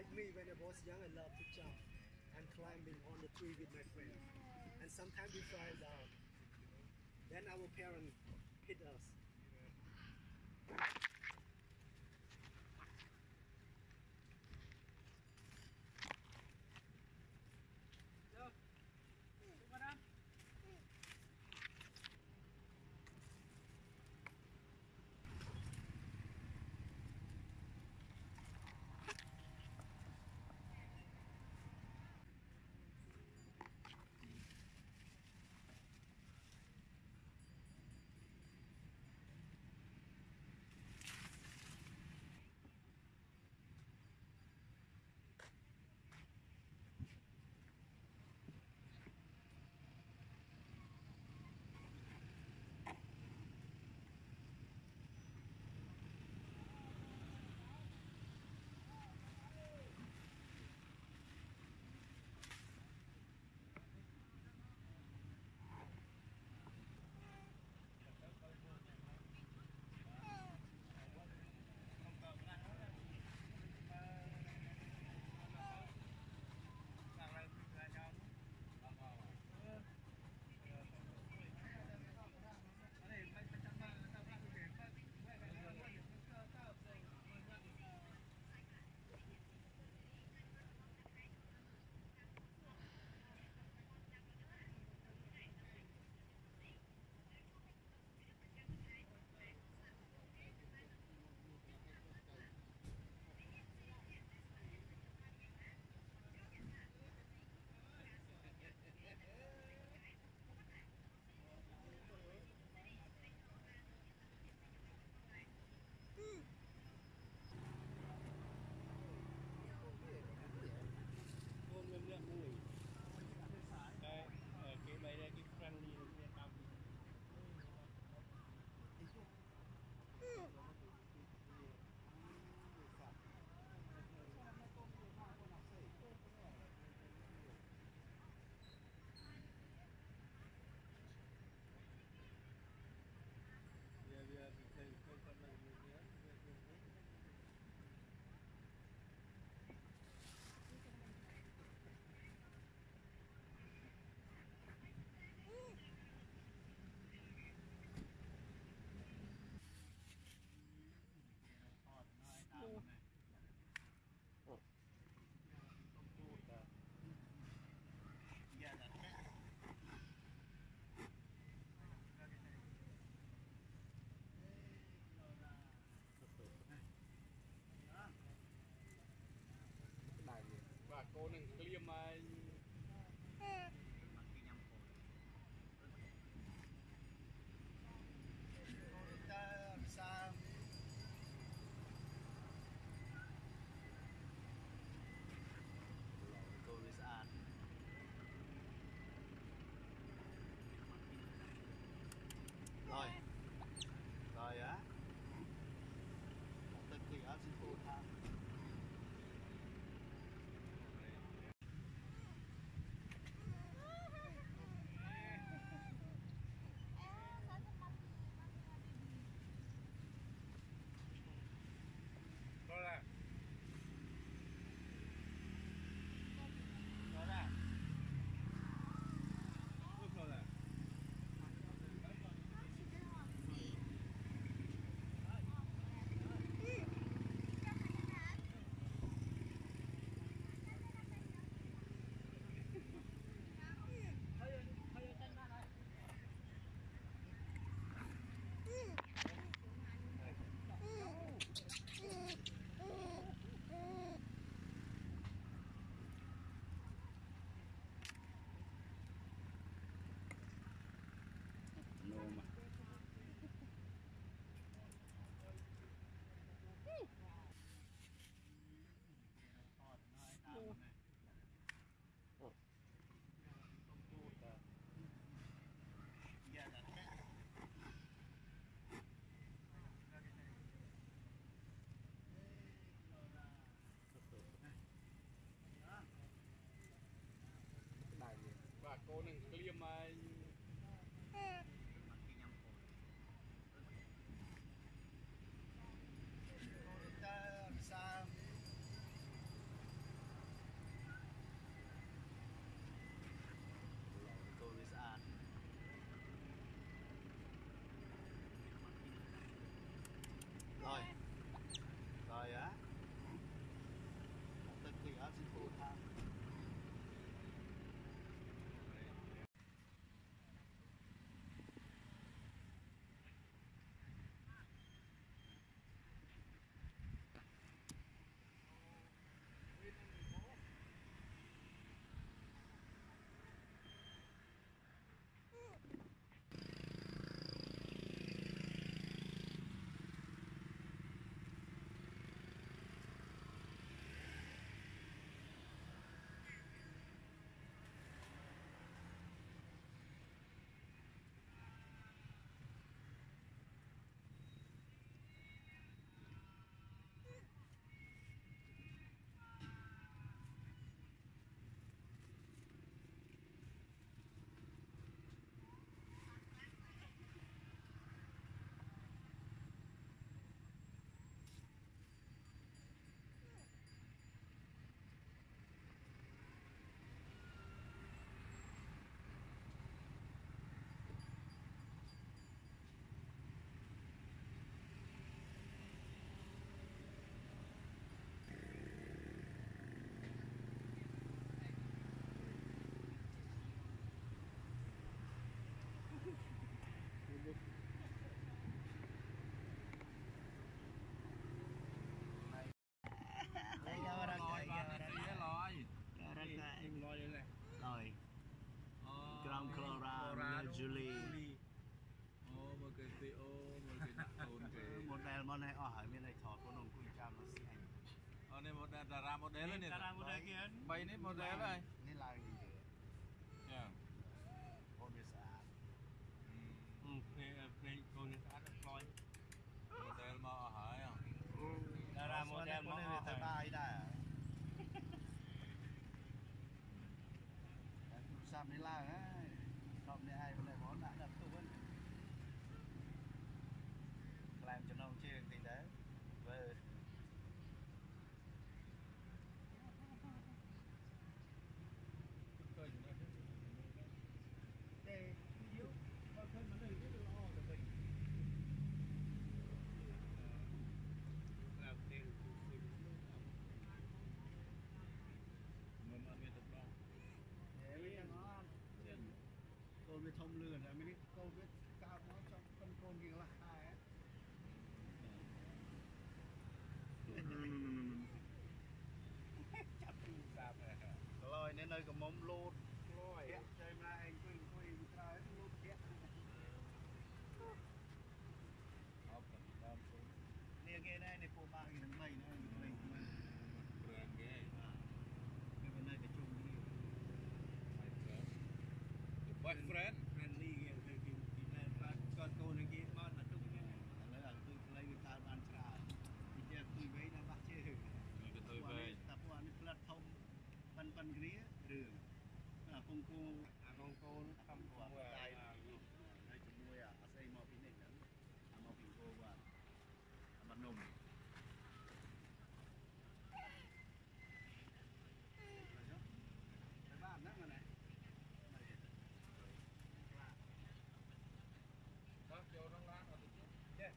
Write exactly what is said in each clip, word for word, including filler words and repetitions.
me when I was young. I loved to jump and climbing on the tree with my friends. And sometimes we fell down. Then our parents hit us. Look, what up? Nguyên liệu mùi cái ở cái mấy đây cái friendly Việt Nam bây giờ mình thấy con con này nữa và cô đừng liêm mà Ta sao? Cô đi xa. Rồi, rồi á. Một tên kỳ ở xin phụ tha. Rồi là Rồi là lúc rồi là nô mà và cô đừng liêm mà Ta sao? mà này ở hải bên này thọ con ông quy trăm nó xì hành ở đây một đà ra một đế lên này ra một đế kia bay nít một đế đây nên là gì vậy yeah con biết sao ừ về về con người ta đã coi một đế mà ở hải à ra ra một đế mà ở hải bay đã Sam đi lang á, không để ai bên này món đã đập tụi bên, làm cho nó chơi thì đấy, về. Để yếu, còn thân mà này rất là lo của mình. làm tiền mình ăn cái tập đó Để bây giờ nó con với thông lừa là mới câu với cao nó trong con con kia là hai á. chặt chu sạp này Rồi nên nơi có mông lột. rồi Chơi ra anh quên quên ra lột két. Nè cái này này cô ba cái thằng mày nó mày mà. rồi cái Cái bên này cái chung đi. my friend friendly kia cái cái cái này con con này kia mà nó đúng cái này Lấy là tôi lấy người ta ban trà. Thì giờ tôi với nó bắt chơi. cái tôi về Tập qua nó platform pan pan kia đường. Là phong cô à con cô nó không qua mua tay. à Đây chúng mua à, xây màu pin này nữa. À màu pin cô qua. Bắt nồng. Cái ba nát mà này. đó vô trong lá rồi Yeah.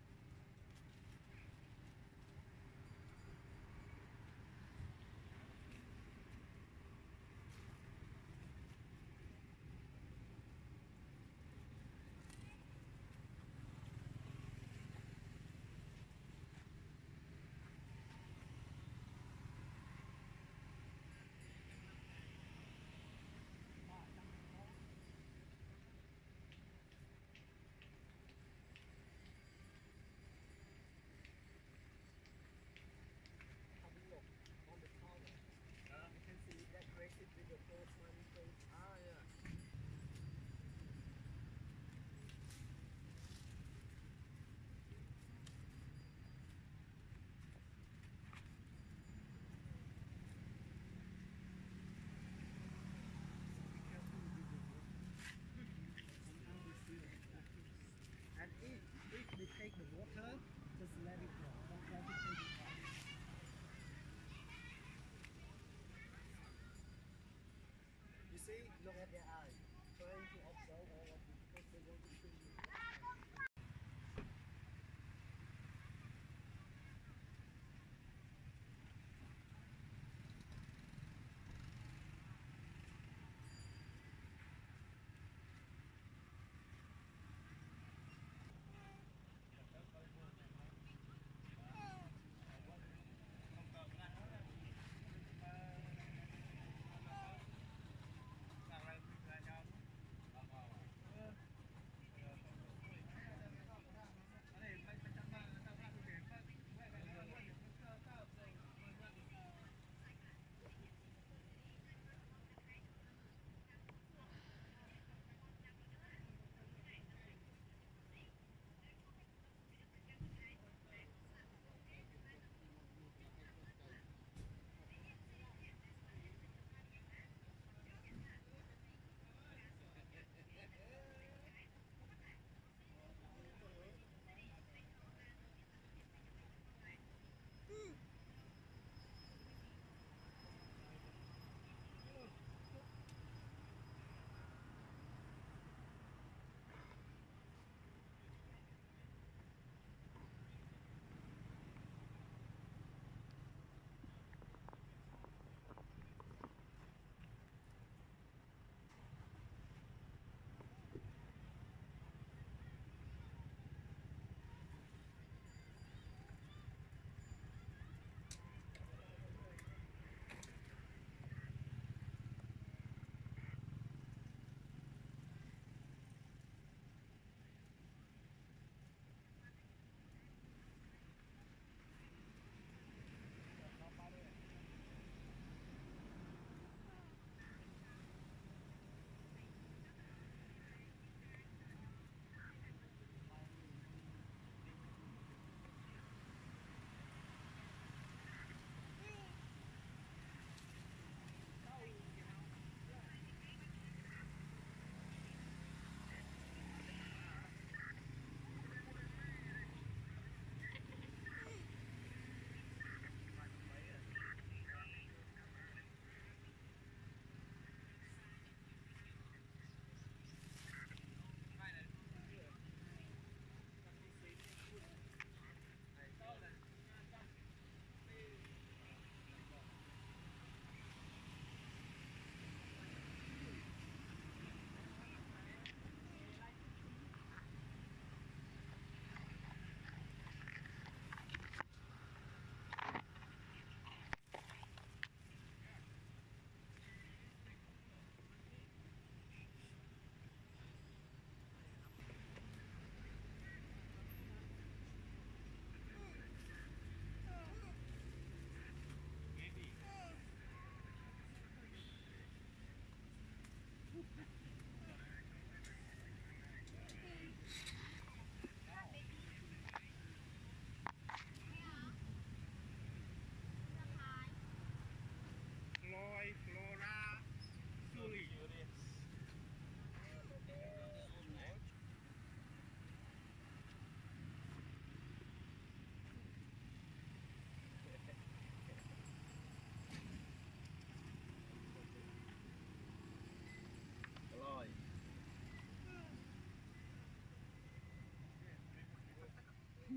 Have a look on the collar. You can see decorated with the four smiley face. ah yeah And if, if they take the water, just let it go. Don't try to take it out. You see, look at their eyes, trying to observe all of this because they want to see you.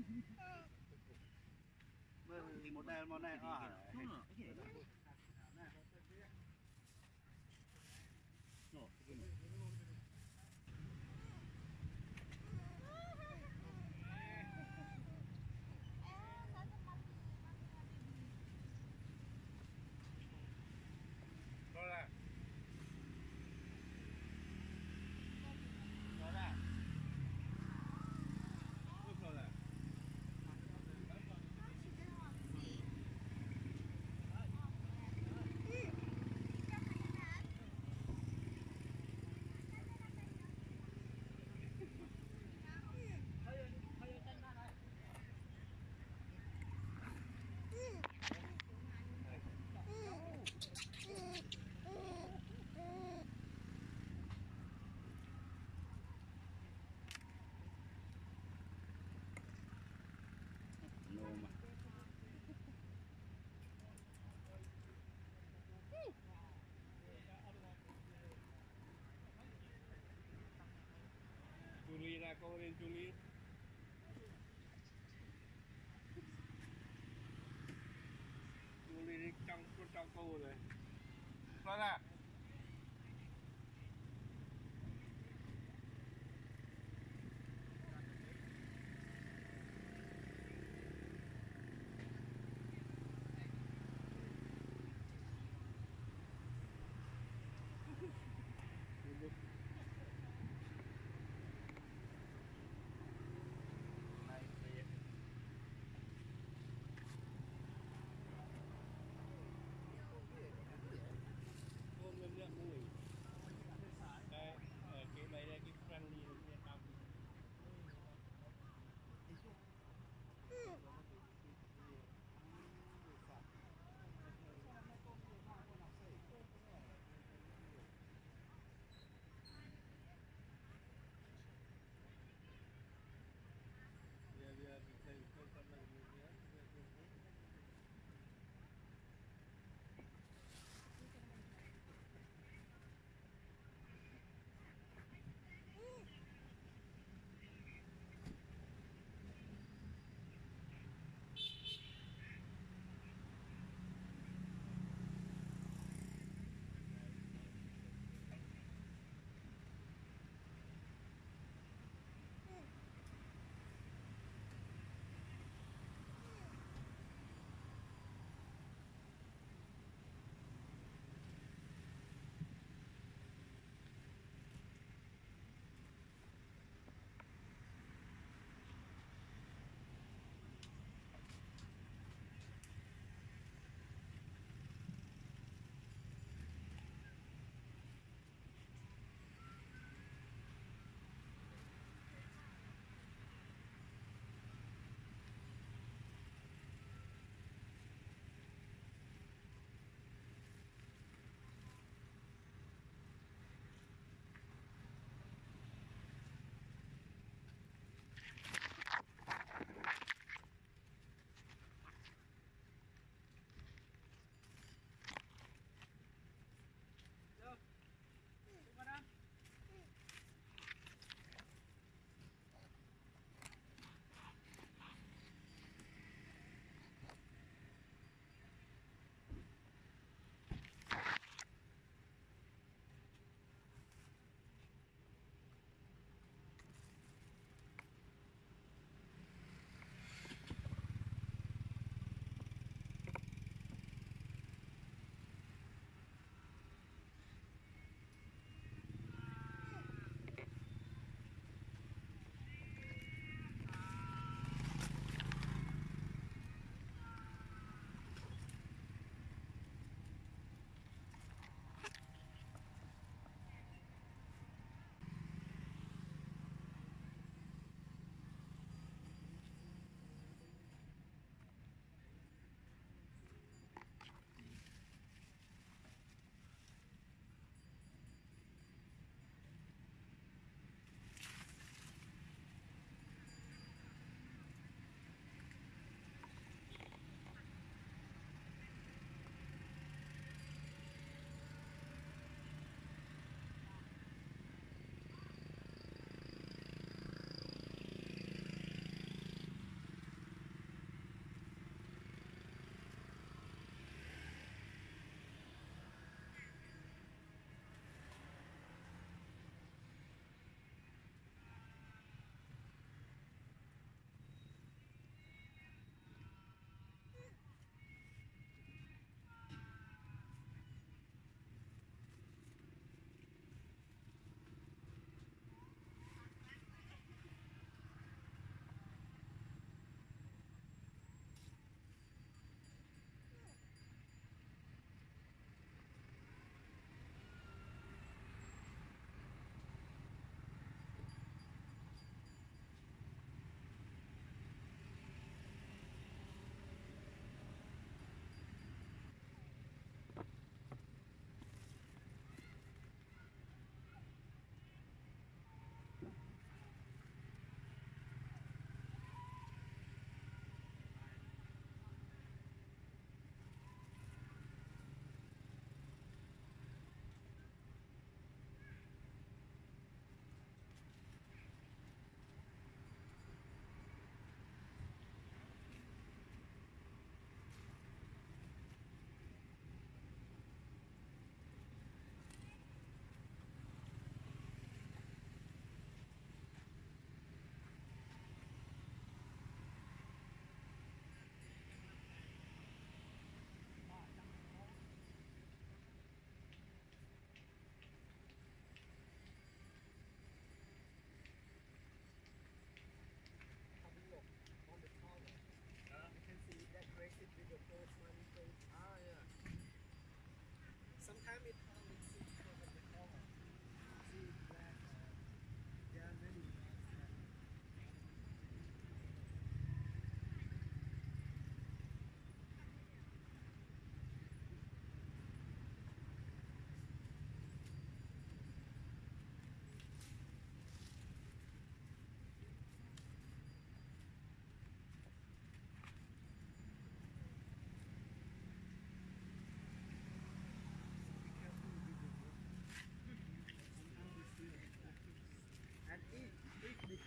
thì một đây một này à Đó là Đó là Bước rồi là Julie nè, cô lên Julie. Julie đi trong trong cô rồi. Đó là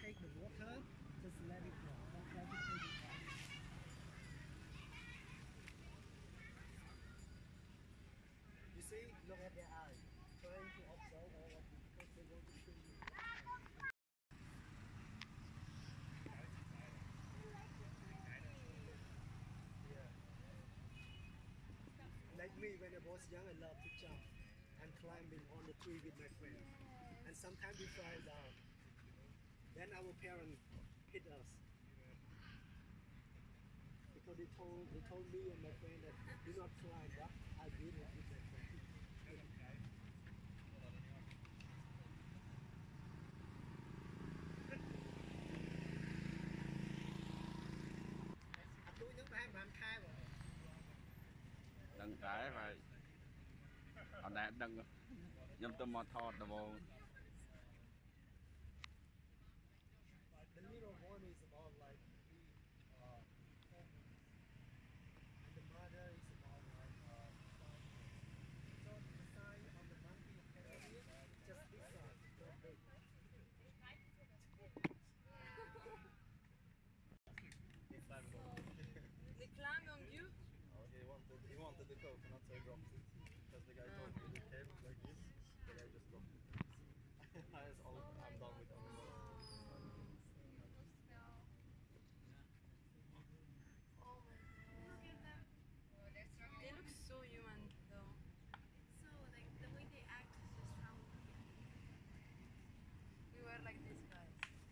take the water, just let it go. Don't try to take it out. You see, look at their eyes, trying to observe all of it because they want to show you. Yeah. Like me, when I was young, I loved to jump and climbing on the tree with my friends. And sometimes we fell down. Then our parents hit us because they told they told me and my friend that do not climb up. I did it with my friend. Tôi nhớ ba bạn khai rồi. Đừng cái phải ở đây đừng nhâm tâm mà thọt đồ vô. The little one is about like three, uh, four months, and the mother is about like uh, five months. So the size of the monkey in Cambodia, just this size, not big. They climbed on you? Oh, he wanted he wanted the coconut, so he dropped it. Because the guy told me it came like this, the guy just dropped it. I was all, I'm done with animals. They look so human though. So like the way they act is just how We were like this, guys.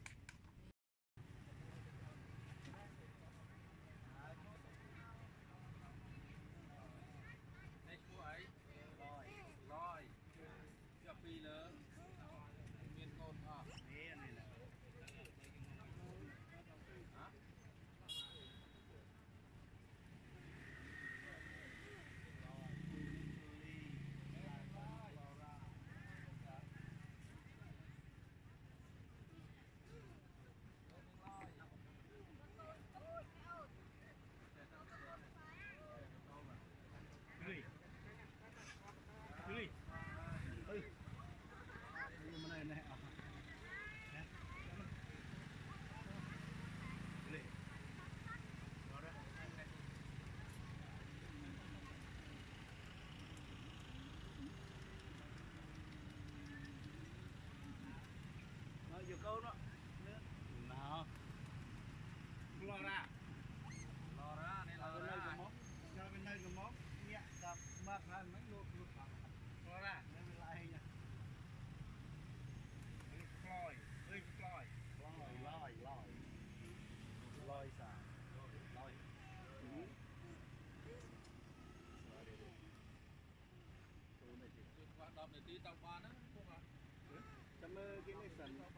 Này cô ấy lòi lòi cho phi lớn miền cồn à Nè này là hả Gửi Gửi Ừ Đây mà này này à Nè Gửi Đó đó Nó vô câu đó Nào Lo ra lò ra này Cho lò cái nơi ra cái món Cho cái nơi cái món Nhẹ tập mạc ra mấy lột lột vào Lo ra Đây mình lại nha Lòi Ơi lòi Lòi lòi lòi Lòi xà Lòi hoạt động để đi tàu quan á không à Chăm ơ cái này sẵn